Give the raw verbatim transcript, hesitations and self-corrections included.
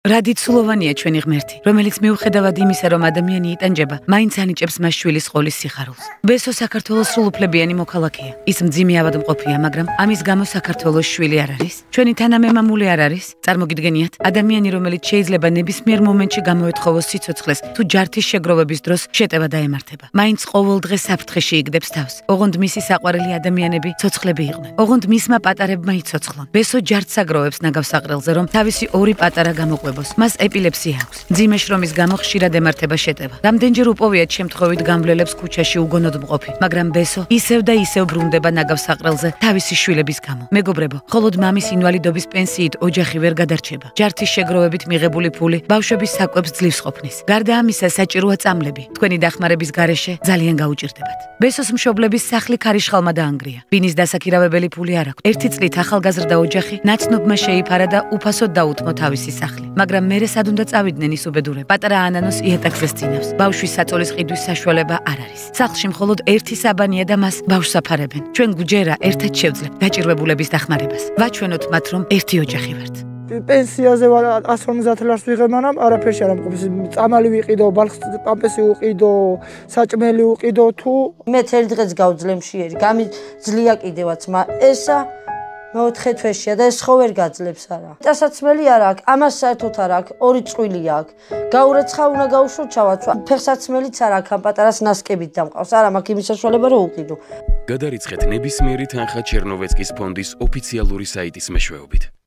რადიცულოვანია ჩვენი ღმერთი, რომელიც მიუხედავად იმისა, რომ ადამიანი იტანჯება, მაინც ანიჭებს მას შვილის ყოლის სიხარულს. ბესო საქართველოს სრულუფლებიანი მოქალაქეა. ის მძიმე ავადმყოფია, მაგრამ ამის გამო საქართველოს შვილი არ არის. ჩვენი თანამემამული არ არის. წარმოგიდგენიათ, ადამიანი, რომელიც შეიძლება ნებისმიერ მომენტში გამოეთხოვოს სიცოცხლეს, თუ ჯართის შეგროვების დროს შეტევა დაემართება. მაინც ყოველ დღე საფრთხეში იგდებს თავს. ოღონდ მისი საყვარელი ადამიანები ცოცხლები იყვნენ. ოღონდ მისმა პატარებმა იცოცხლონ. ბესო ჯართს აგროვებს ნაგავს აყრელზე, რომ თავისი ორი პატარა გამოყვება. მას ეპილეფსია აქვს. მძიმე შრომის გამო ხშირად ემართება შეტევა. რამდენჯერ უპოვიათ შემთხვევით გამბლელებს ქუჩაში უგონოდ მყოფი, მაგრამ ბესო ისევ და ისევ ბრუნდება ნაგავს აყრელზე თავისი შვილების გამო. მეგობრებო, მხოლოდ მამის ინვალიდობის პენსიით ოჯახი ვერ გადარჩება. ჯართის შეგროვებით მიღებული ფული ბავშვების საკვებს ძლივს ყოფნის. გარდა ამისა, საჭიროა წამლები. თქვენი დახმარების გარეშე ძალიან გაუჭირდებათ. ბესოს მშობლების სახლი ქარიშხალმა დაანგრია. ბინის დასაქირავებელი ფული არ აქვს. ერთი წლით ახალგაზრდა ოჯახი ნაცნობმა შეიფარა და უფასოდ დაუთმო თავისი სახლი. მაგრამ მერე სად უნდა წავიდნენ ის უბედურები? პატარა ანანოს იატაკზე სცინავს. ბავშვის საწოლის ყიდვის საშუალება არ არის. სახლში მხოლოდ ერთი საბანია და მას ბავშვს აფარებენ. ჩვენ გვჯერა ერთად შევძლებთ დაჭირვებულების დახმარებას. ვაჩვენოთ მათ, რომ ერთი ოჯახი ვართ. პენსიაზე ვარ ათას ორმოცდაათ ლარს ვიღებ, მაგრამ არაფერში არ ამყოფს. წამალი ვიყიდო, ბალხს პამპესი უყიდო, საჭმელი უყიდო თუ მე თელი დღეც გავძლე მშიერი, გამიძლია კიდევაც, მაგრამ ესა მეოთხე თვეშია და ეს ხო ვერ გაძლებს არა. დასაცმელი არ აქვს, ამას საერთოდ არ აქვს, ორი წყვილი აქვს. გაურეცხა უნდა გაუშვო ჩავაცვა. ფეხსაცმელიც არ აქვს, ამ პატარას ნასკებით დამყავს. არა, მაქვს იმის საშუალება რომ უყიდო. გადარიცხეთ ნებისმიერი თანხა ჩერნოვეცკის ფონდის ოფიციალური საიტის მეშვეობით.